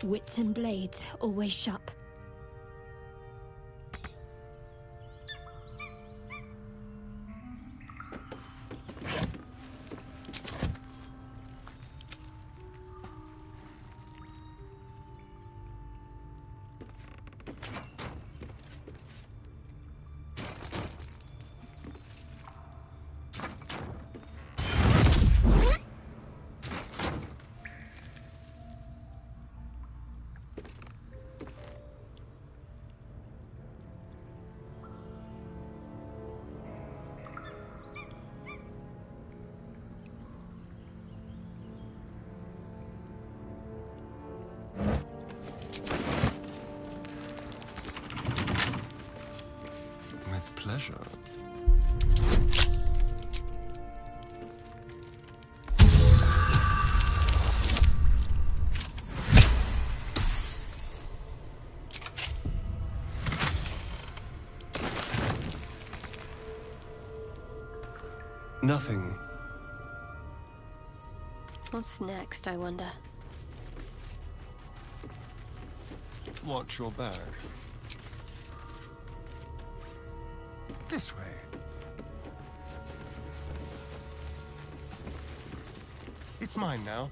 wits and blades, always sharp. With pleasure. Nothing. What's next, I wonder? Watch your back. This way. It's mine now.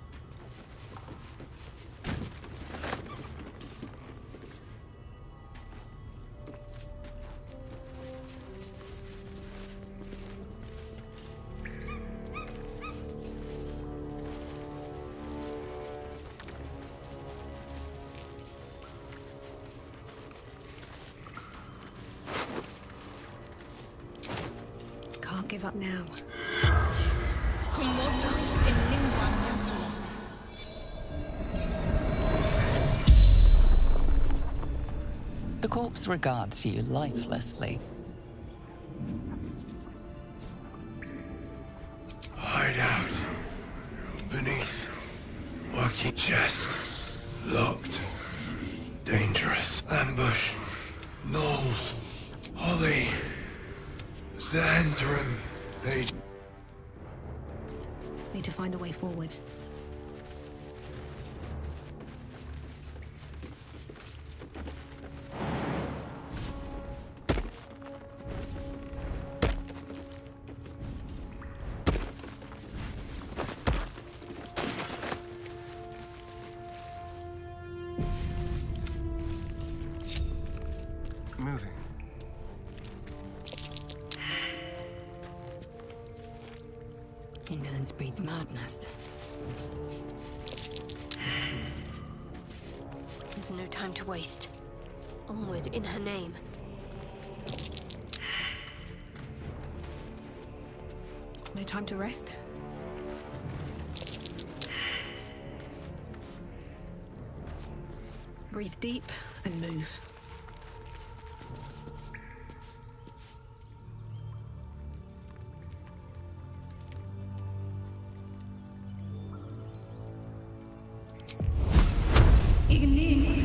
Can't give up now. The corpse regards you lifelessly. Hide out. Beneath. Working chest. Locked. Dangerous. Ambush. Knolls. Holly. Xantrum. Age. Need to find a way forward. Moving. Indolence breeds madness. There's no time to waste. Onward in her name. No time to rest? Breathe deep and move. Ignis.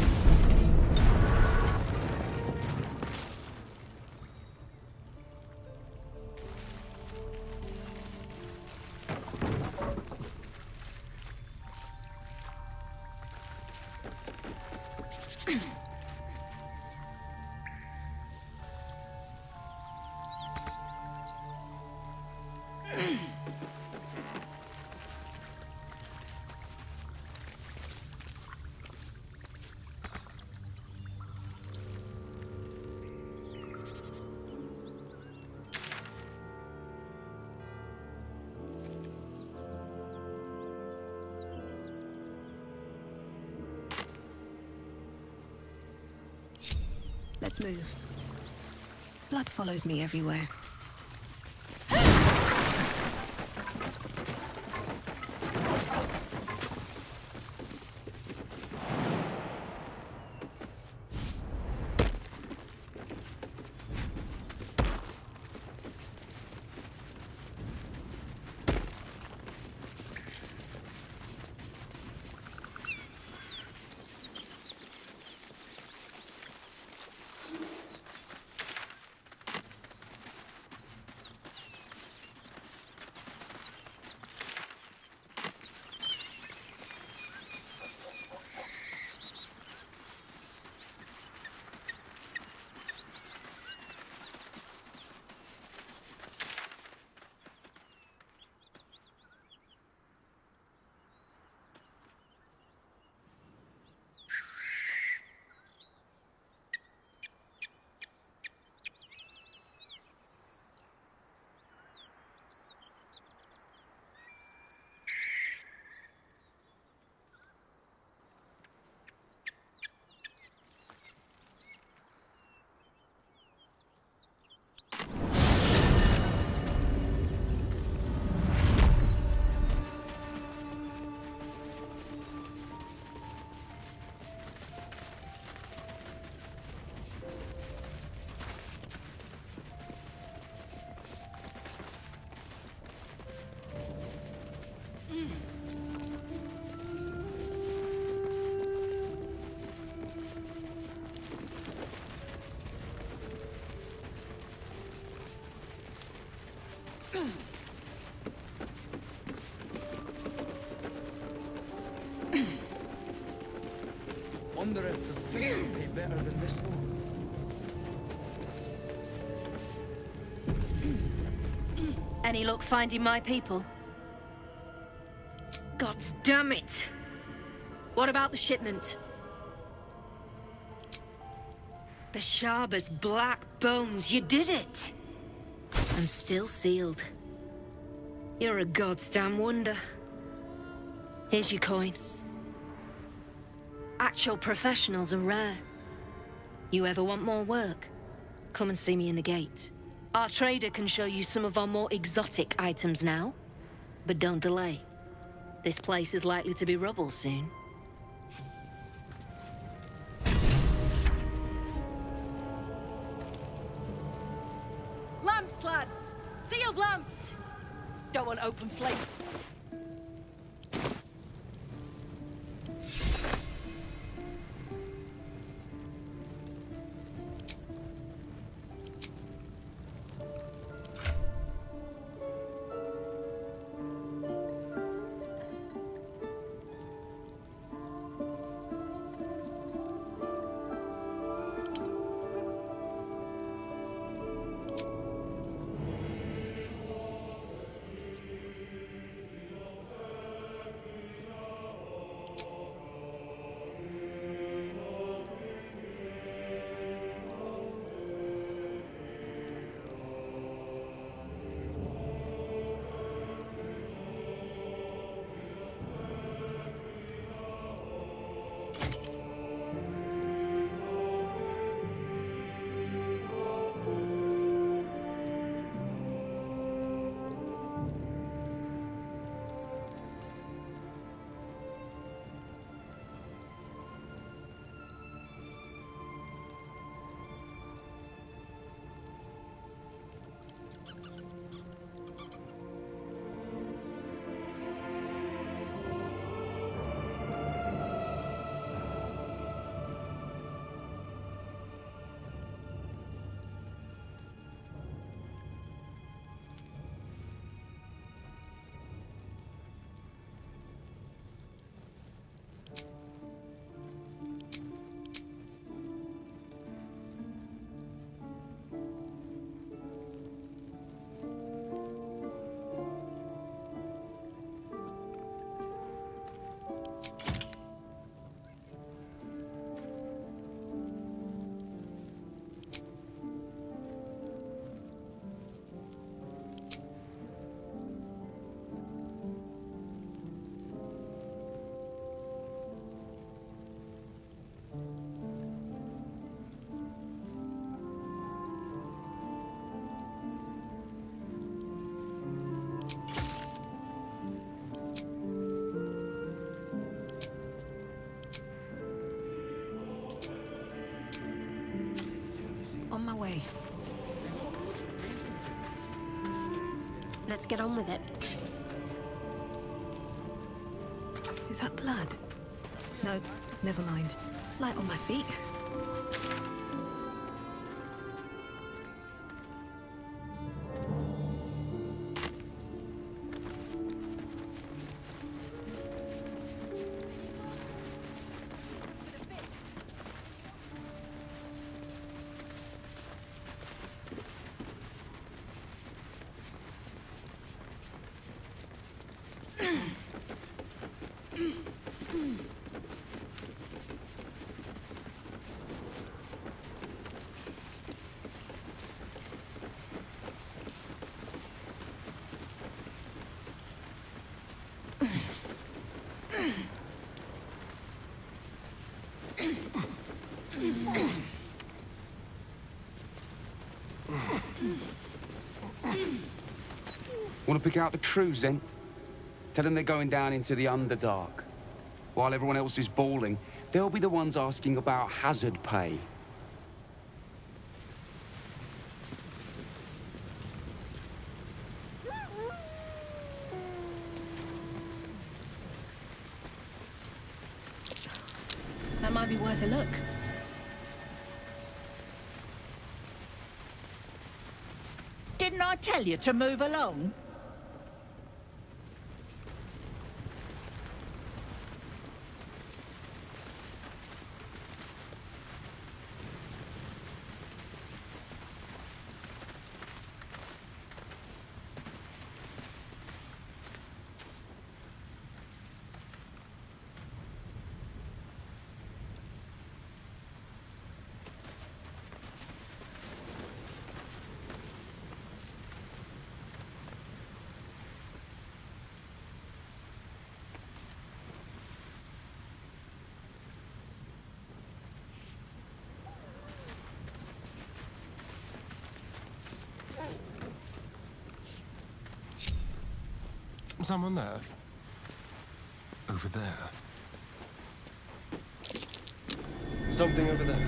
Let's move. Blood follows me everywhere. Wonder if the fish will be better than this one. Any luck finding my people? God damn it! What about the shipment? Bashaba's black bones, you did it! And still sealed. You're a goddamn wonder. Here's your coin. Actual professionals are rare. You ever want more work? Come and see me in the gate. Our trader can show you some of our more exotic items now. But don't delay. This place is likely to be rubble soon. Lamps, lads! Sealed lamps! Don't want open flame. On my way. Let's get on with it. Is that blood? No, never mind. Light on my feet. Want to pick out the true Zent? Tell them they're going down into the Underdark. While everyone else is bawling, they'll be the ones asking about hazard pay. Might be worth a look. Didn't I tell you to move along? Someone there? Over there. Something over there.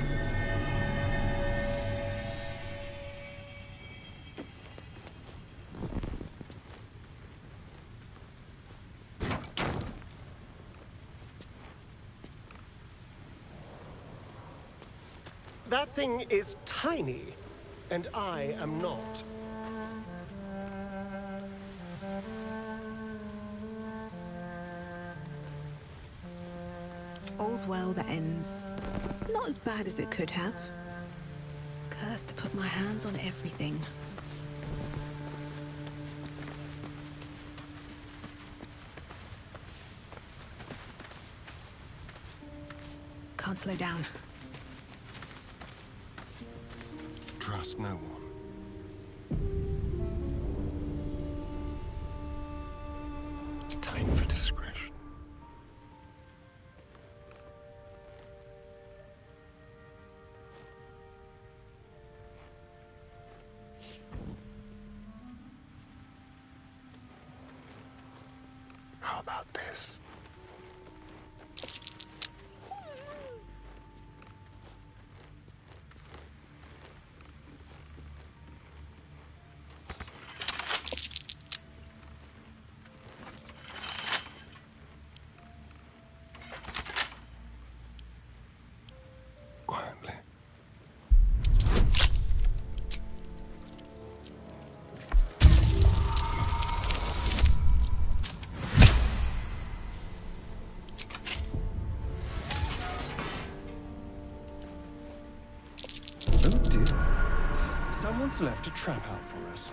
That thing is tiny, and I am not. All's well that ends not as bad as it could have. Cursed to put my hands on everything. Can't slow down. Trust no one. Time for discretion. How about this? Quietly. Oh dear. Someone's left a trap out for us.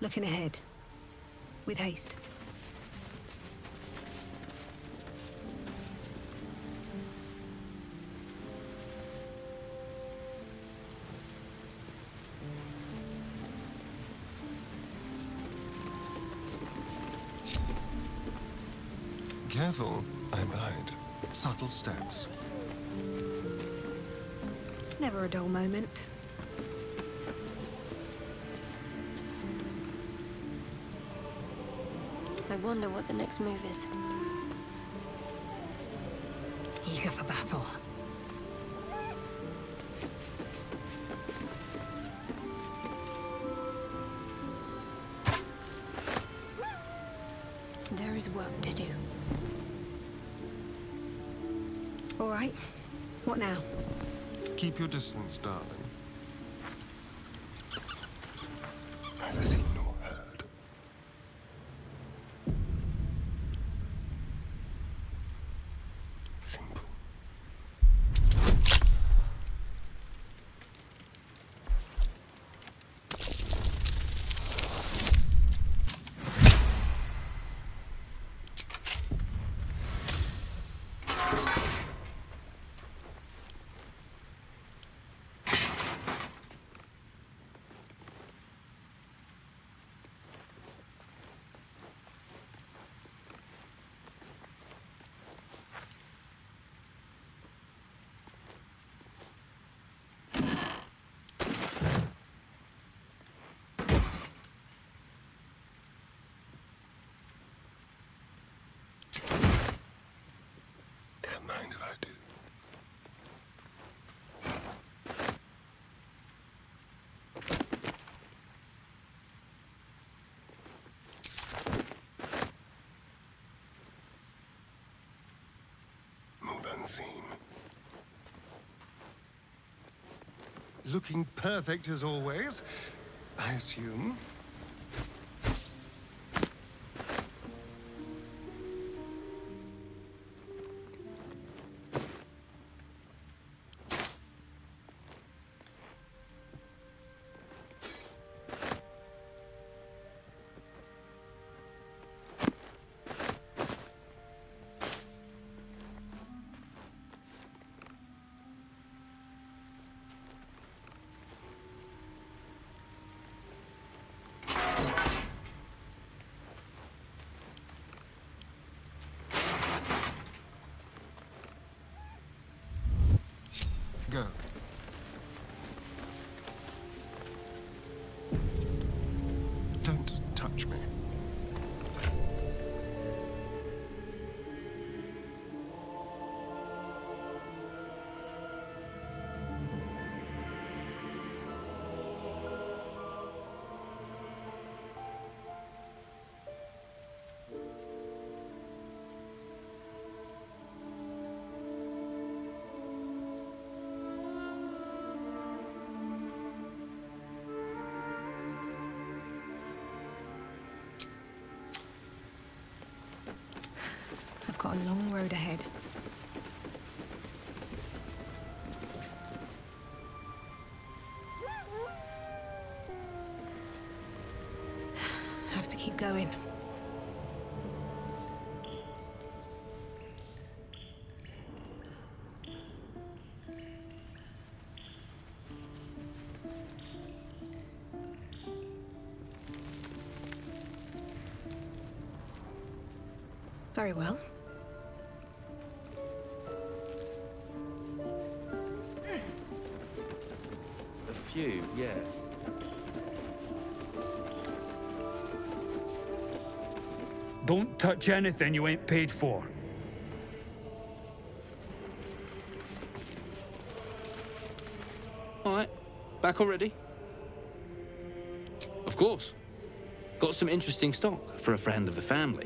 looking ahead. With haste. Careful, I'm right. Subtle steps. Never a dull moment. I wonder what the next move is. Eager for battle. There is work to do. All right. What now? Keep your distance, darling. Neither seen nor heard. Simple. Don't mind if I do. Move unseen. Looking perfect as always, I assume. Go. Don't touch me. I've got a long road ahead. Have to keep going. Very well. A few, yeah. Don't touch anything you ain't paid for. All right, back already? Of course. Got some interesting stock for a friend of the family.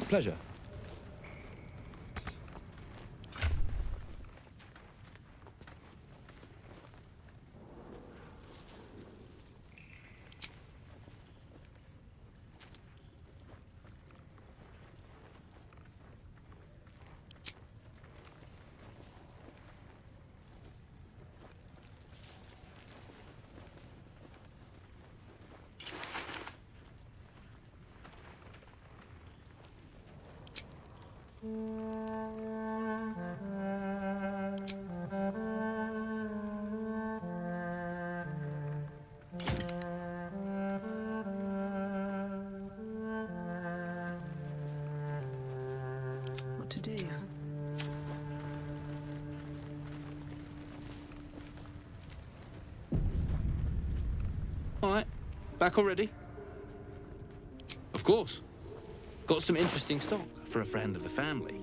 Pleasure. What to do? All right, back already? Of course. Got some interesting stock for a friend of the family.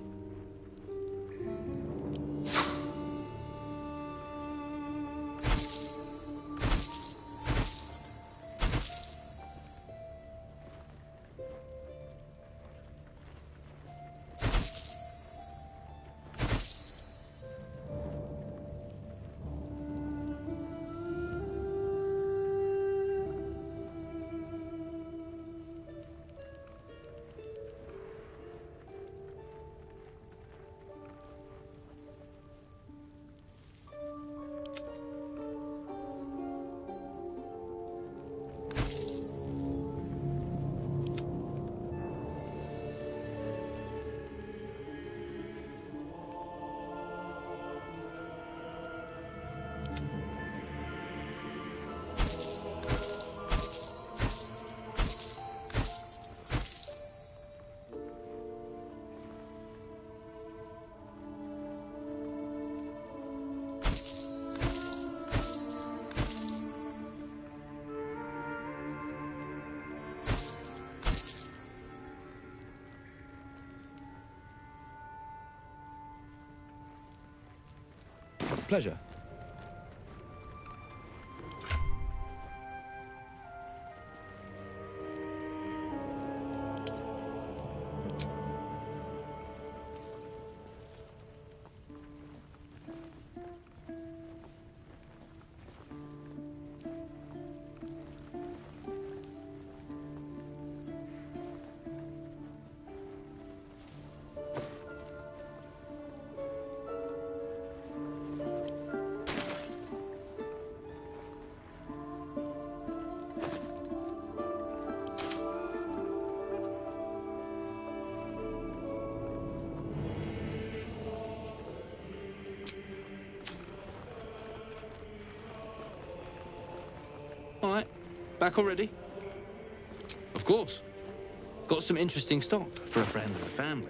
Pleasure. All right, back already? Of course. Got some interesting stock for a friend of the family.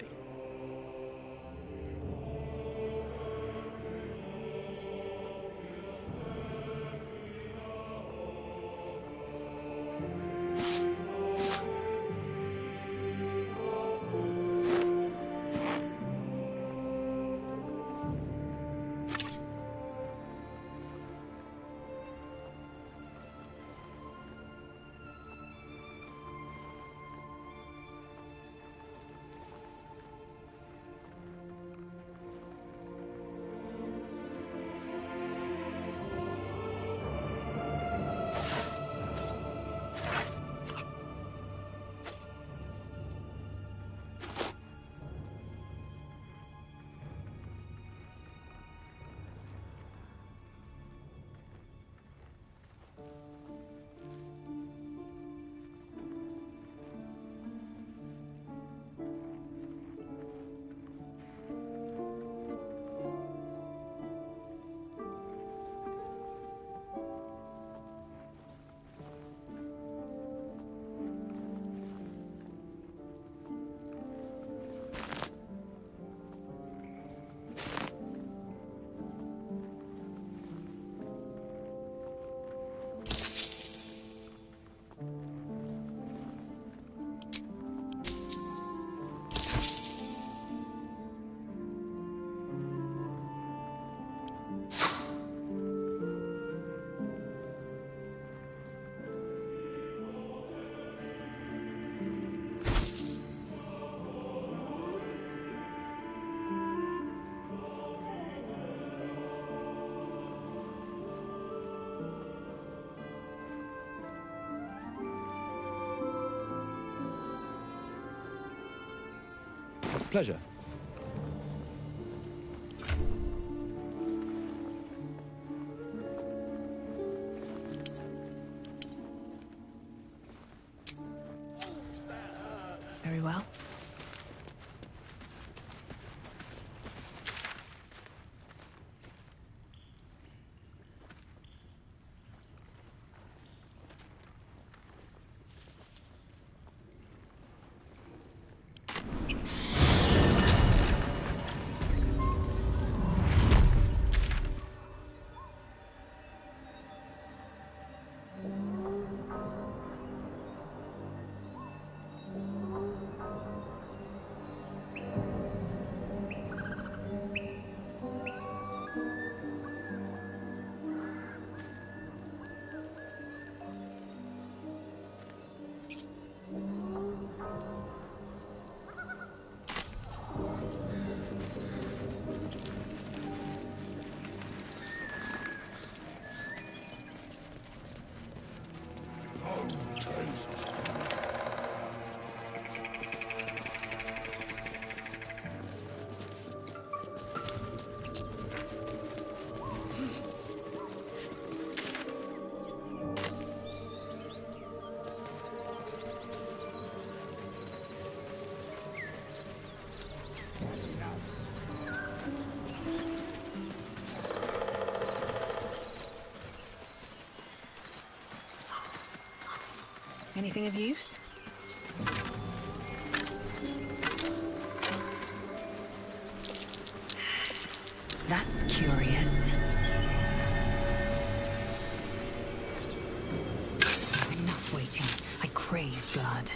Pleasure. Very well. Anything of use? That's curious. Enough waiting. I crave blood.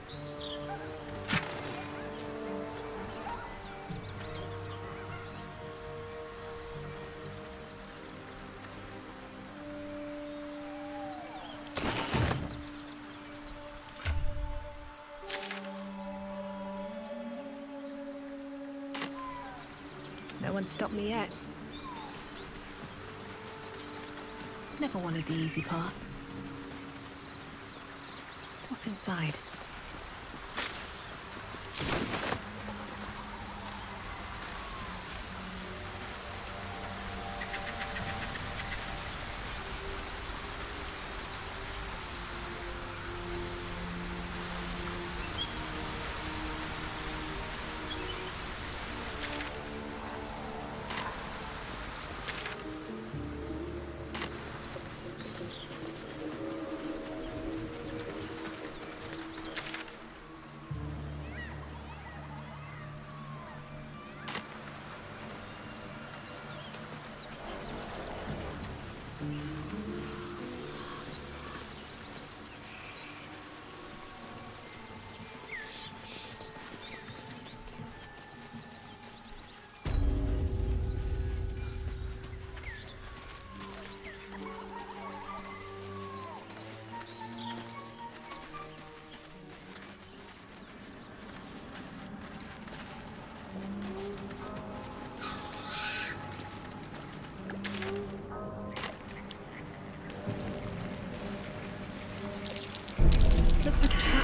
No one's stopped me yet. Never wanted the easy path. What's inside? Looks like a trap.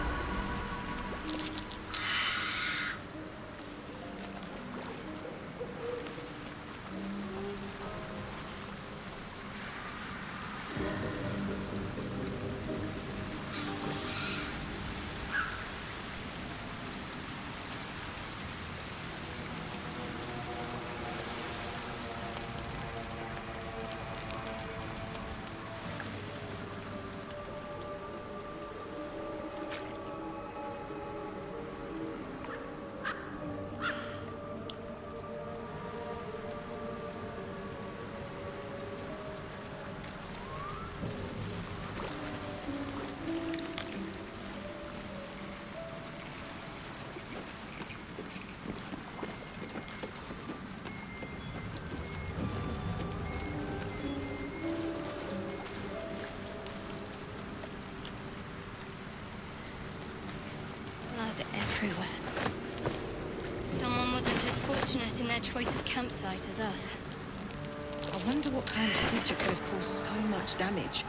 Blood everywhere. Someone wasn't as fortunate in their choice of campsite as us. I wonder what kind of creature could have caused so much damage.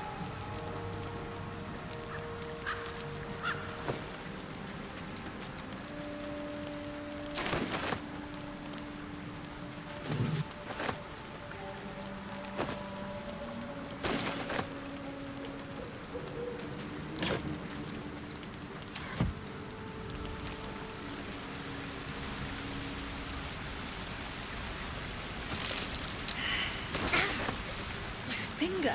finger.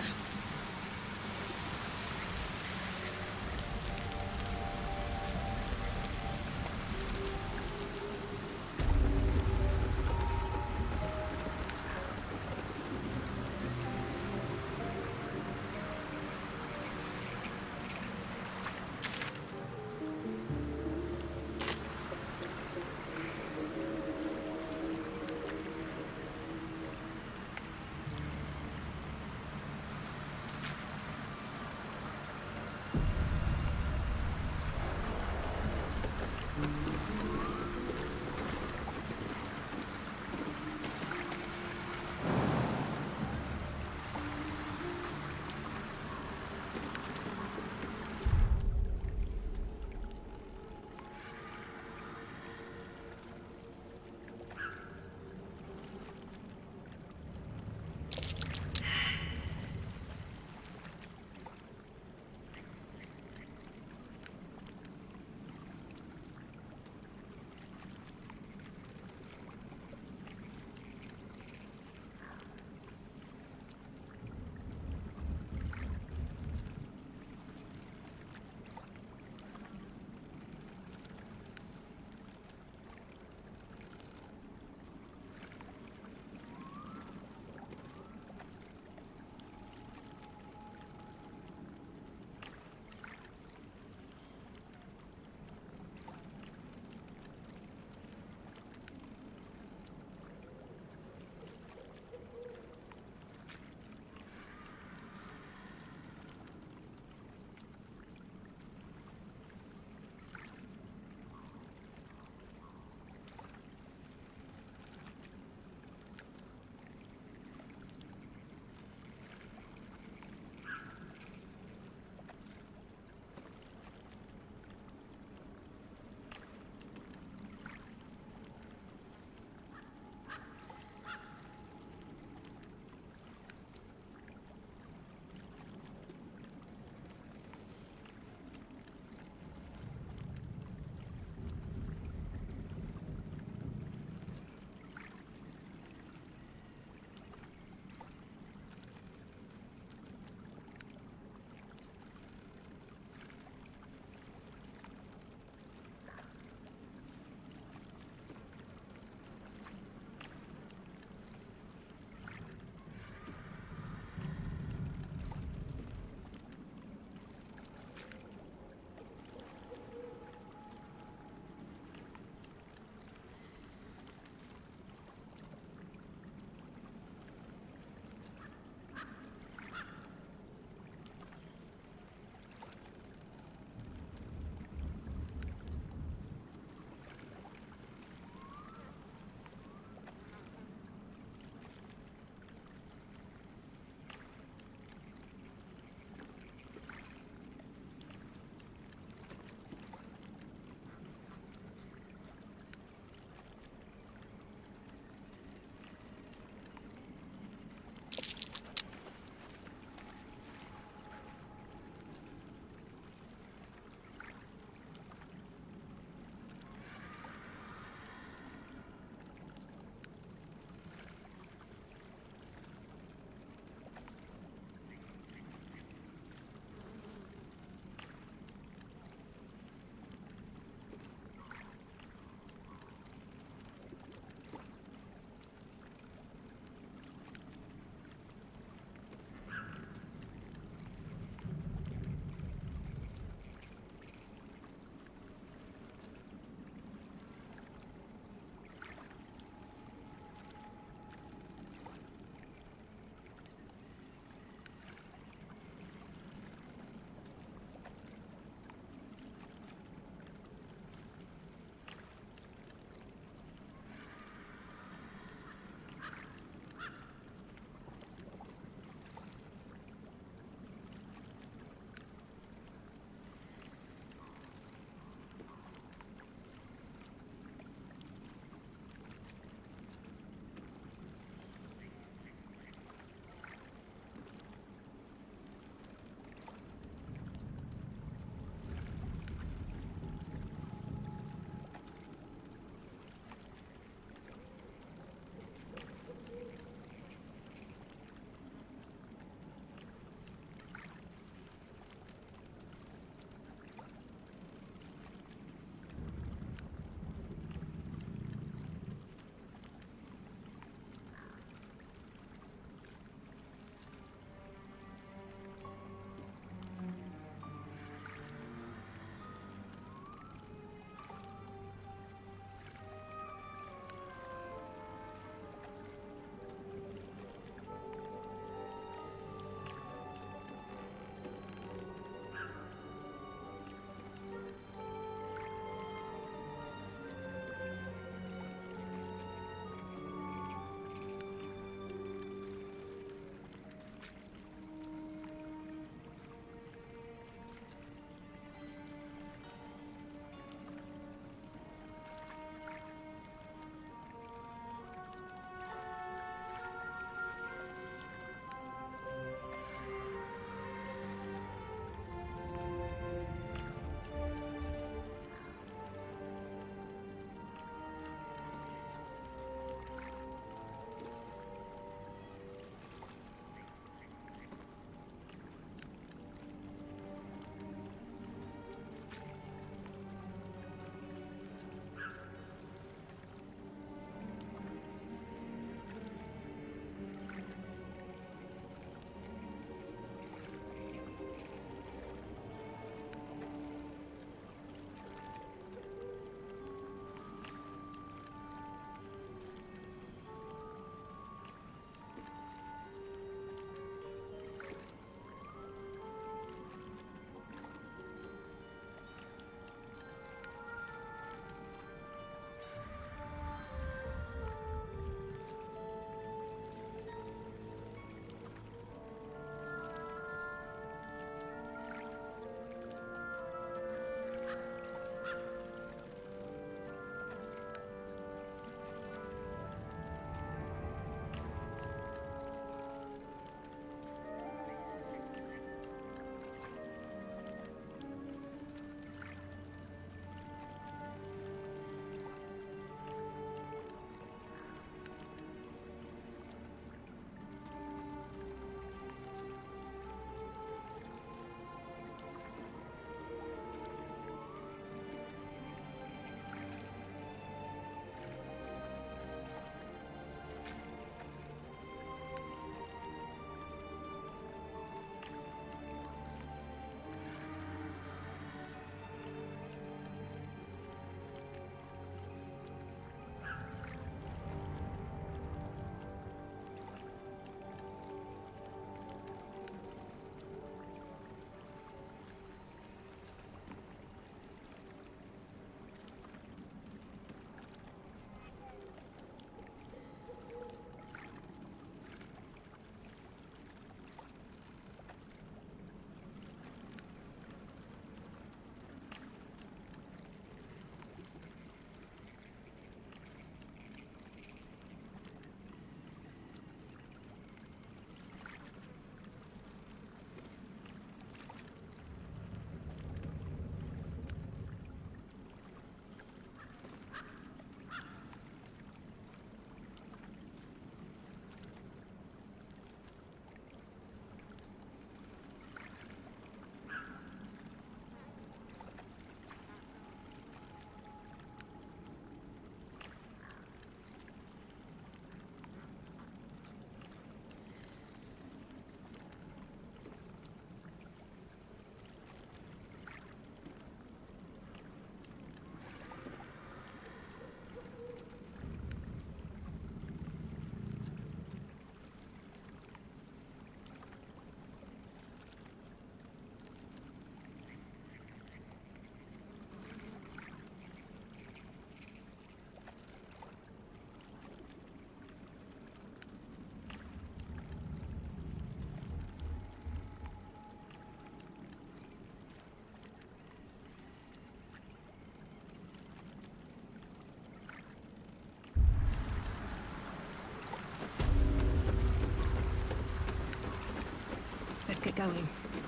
Let's get going.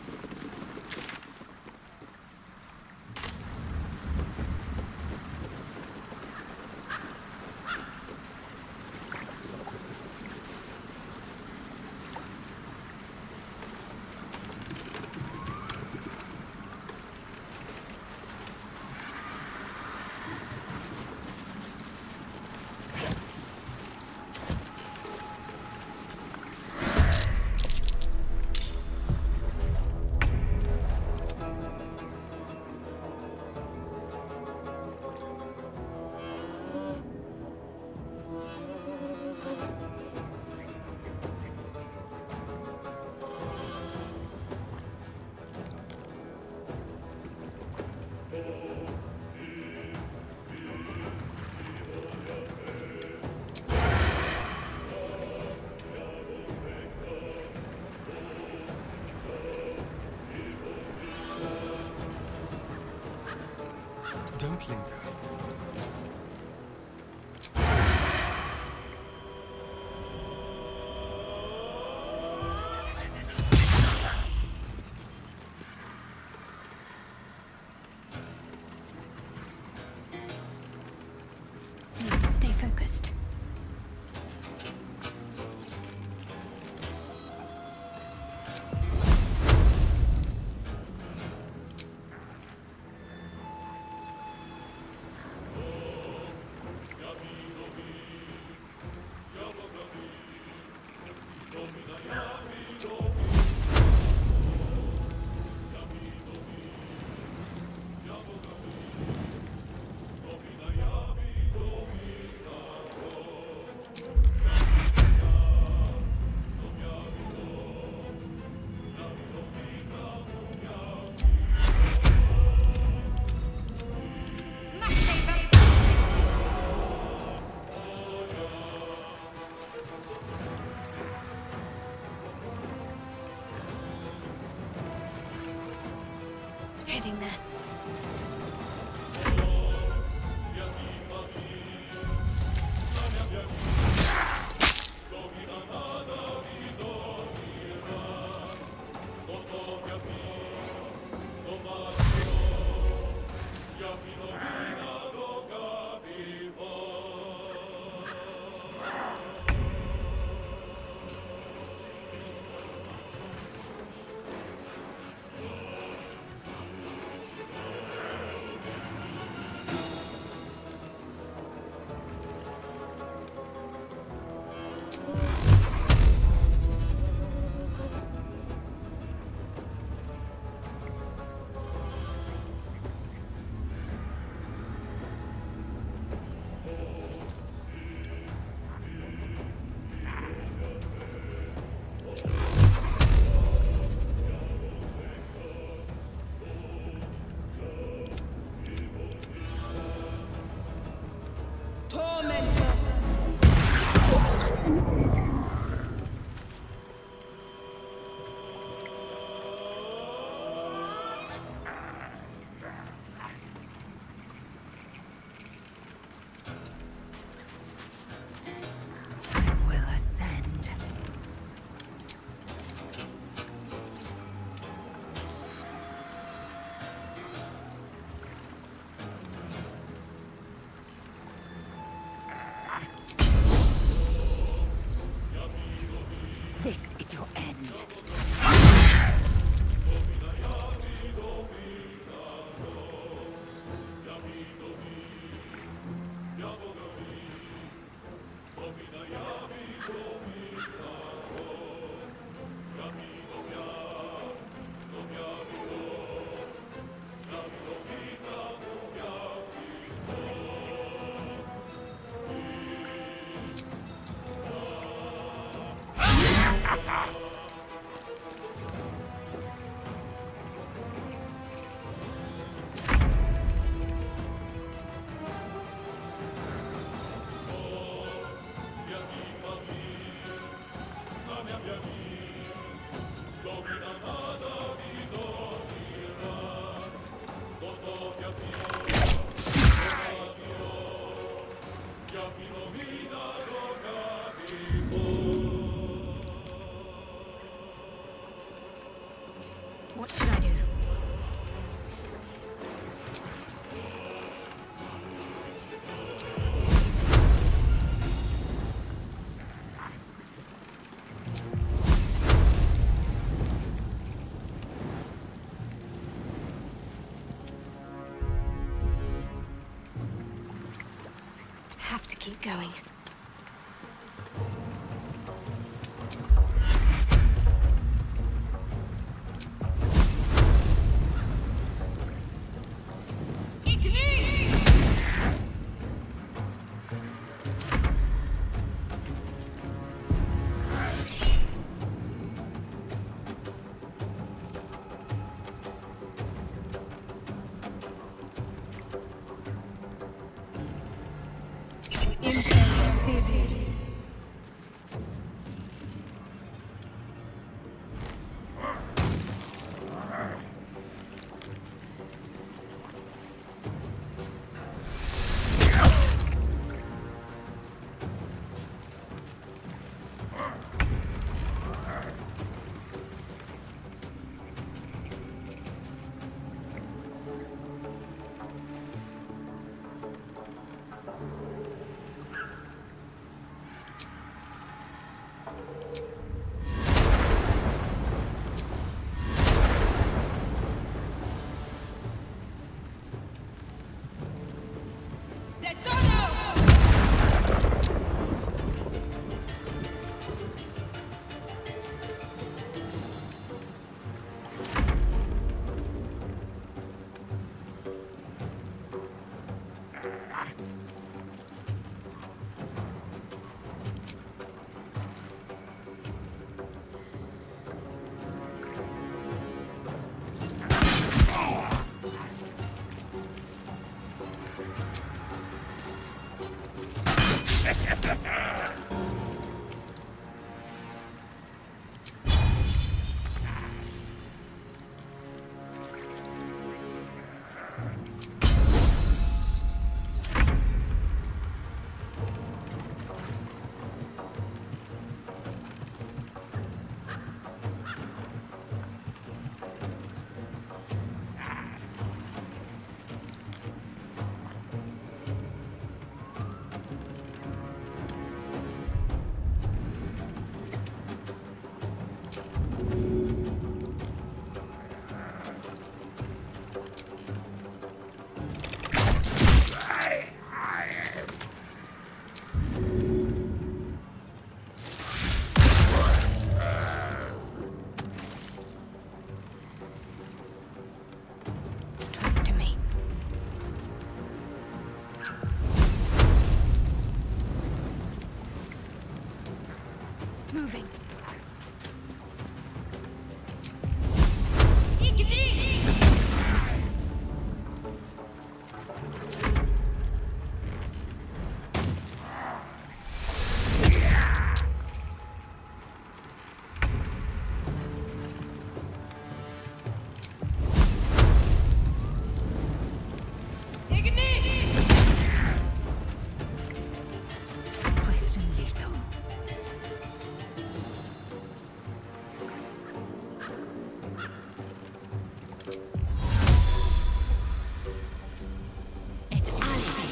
Don't linger. Need to stay focused. Heading there. This is your end. What should I do? Have to keep going. Moving. Swift and lethal. It's alibi.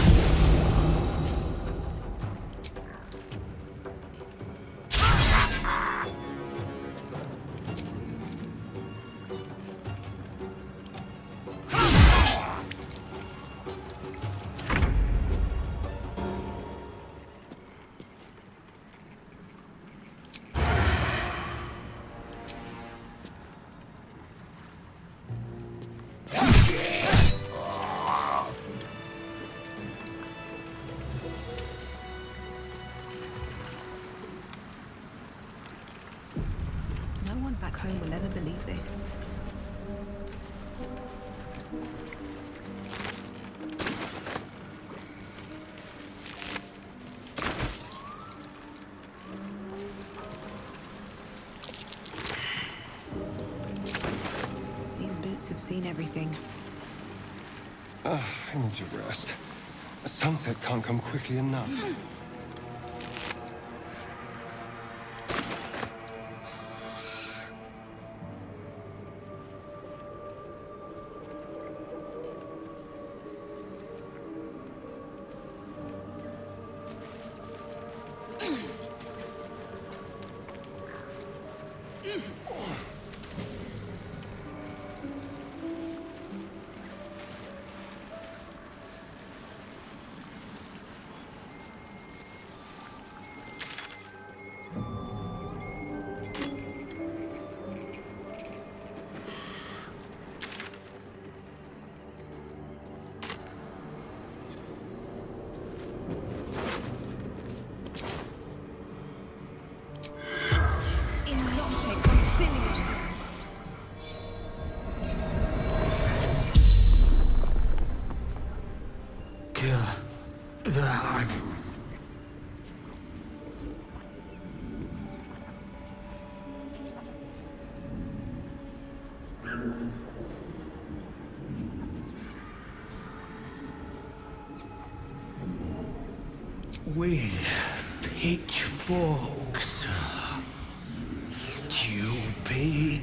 No one back home will ever believe this. These boots have seen everything. I need to rest. The sunset can't come quickly enough. The hag. With pitchforks. Stupid.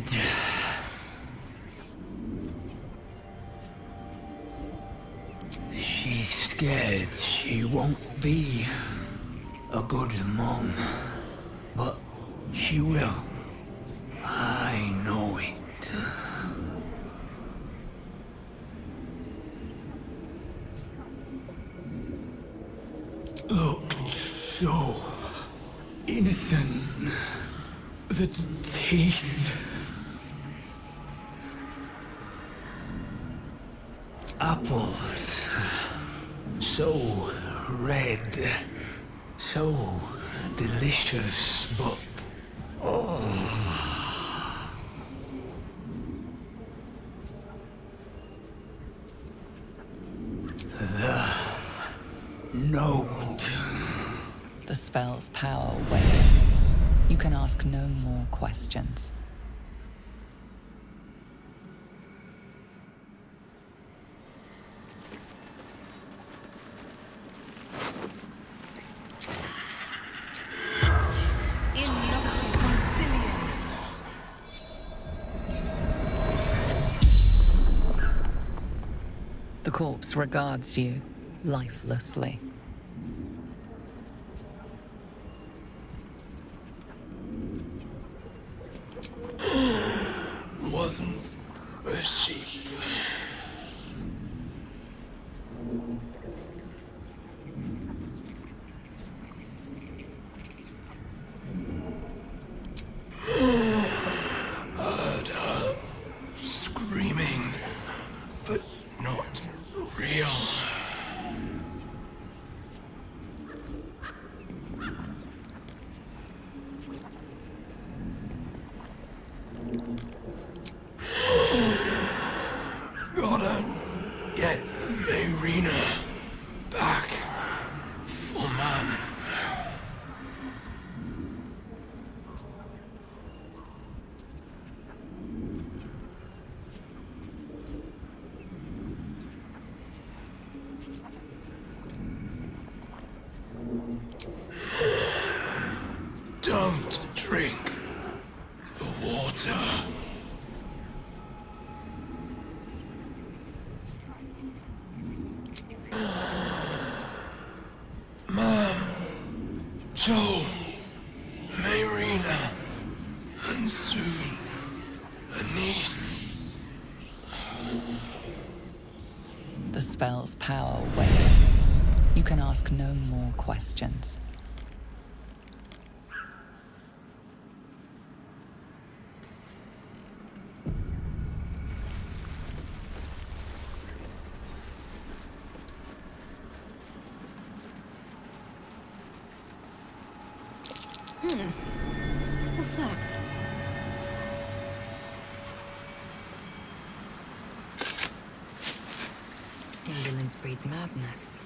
She's scared she won't be a good mom, but she will. I know it. Looked so innocent. The teeth. Apples. So red. So delicious, but... oh. The note. The spell's power wanes. You can ask no more questions. The corpse regards you lifelessly. Wasn't a sheep. Heard her screaming, but not real. Gotta get Mayrina back for man. Don't drink the water. Mom, Joel, Mayrina, and soon a niece. The spell's power wanes. You can ask no more questions. What's that? Indolence breeds madness.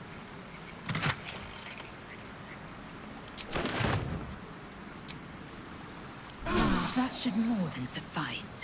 That should more than suffice.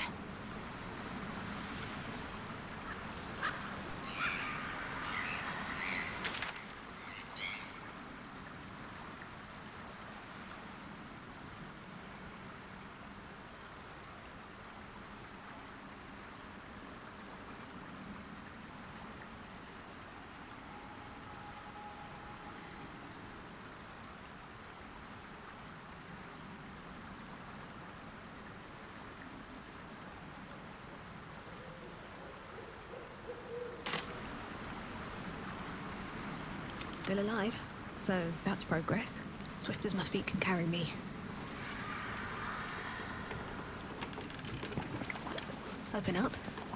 Still alive, so that's progress. Swift as my feet can carry me. Open up.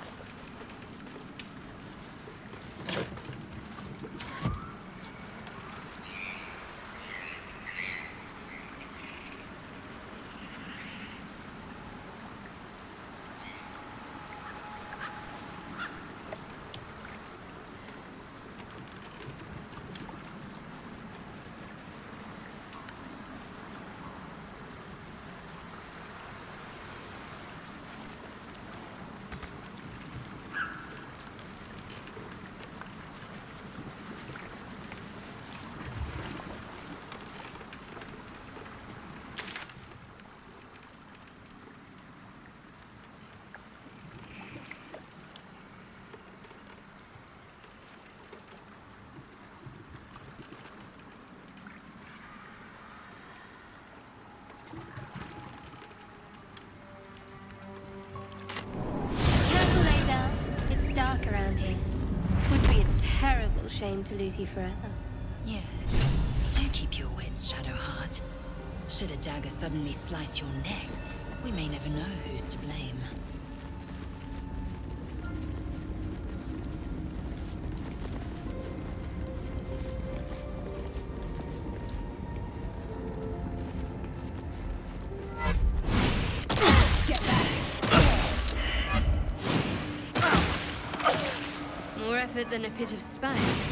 Around here. Would be a terrible shame to lose you forever. Yes. Do keep your wits, Shadowheart. Should a dagger suddenly slice your neck, we may never know who's to blame. Than a pit of spice.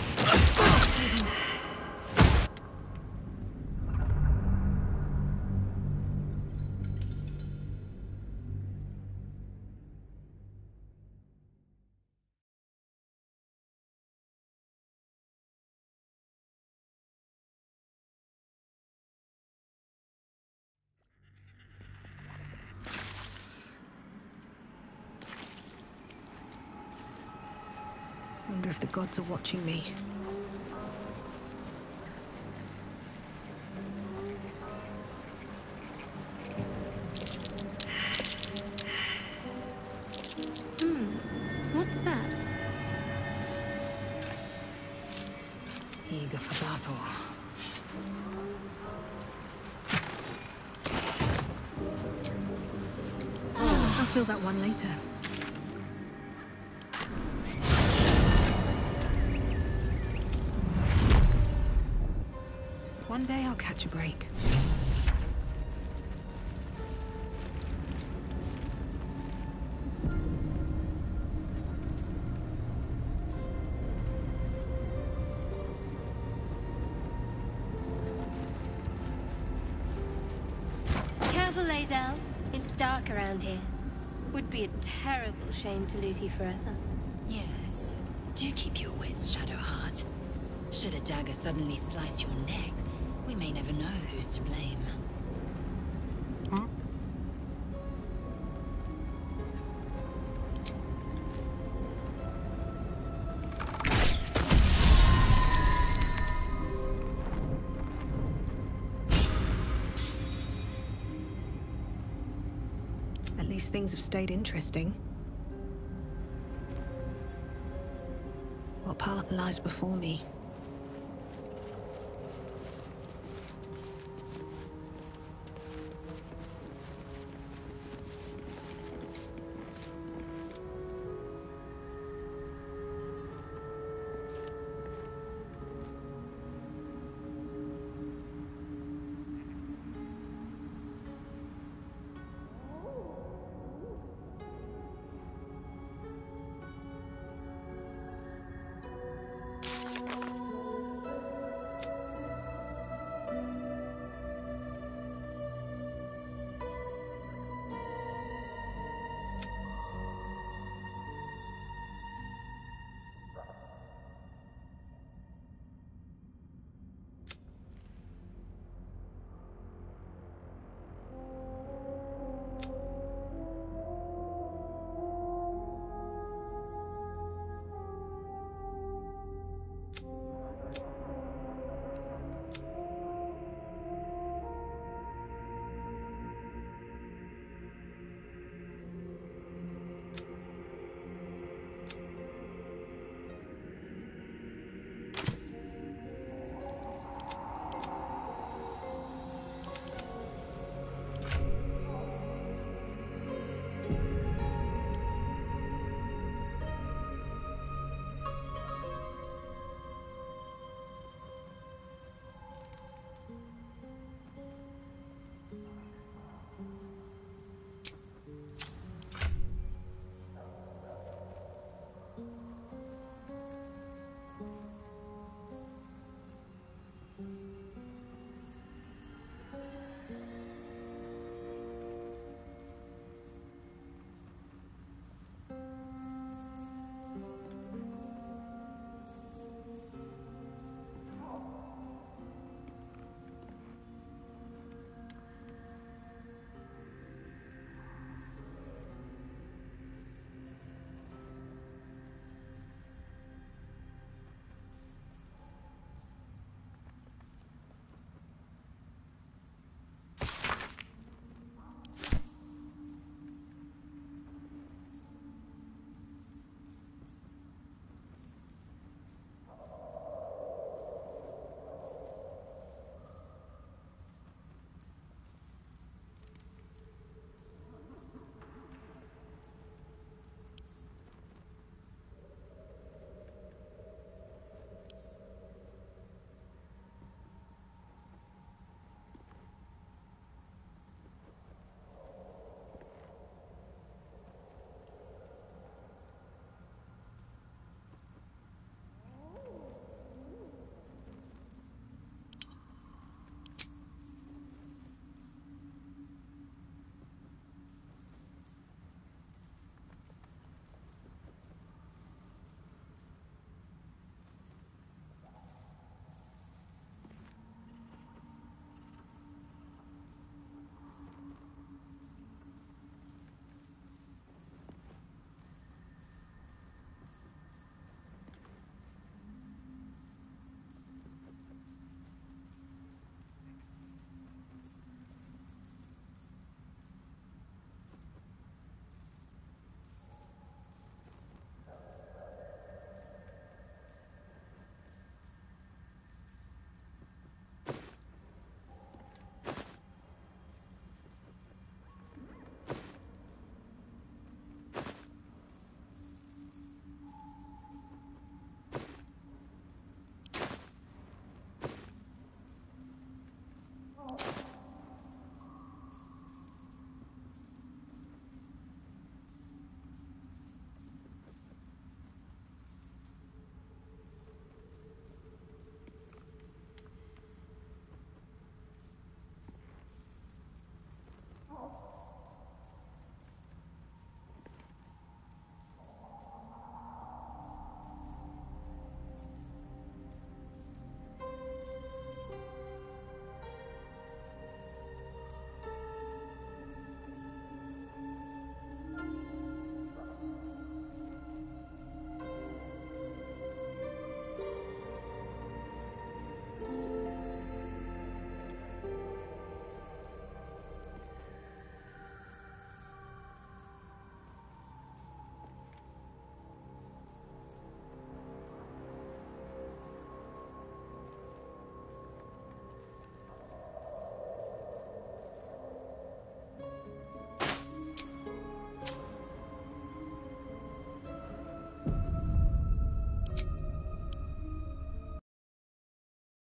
Wonder if the gods are watching me. What's that? Eager for battle. I'll fill that one later. One day I'll catch a break. Careful, Lae'zel. It's dark around here. Would be a terrible shame to lose you forever. Yes. Do keep your wits, Shadowheart. Should a dagger suddenly slice your neck, we may never know who's to blame. At least things have stayed interesting. What path lies before me?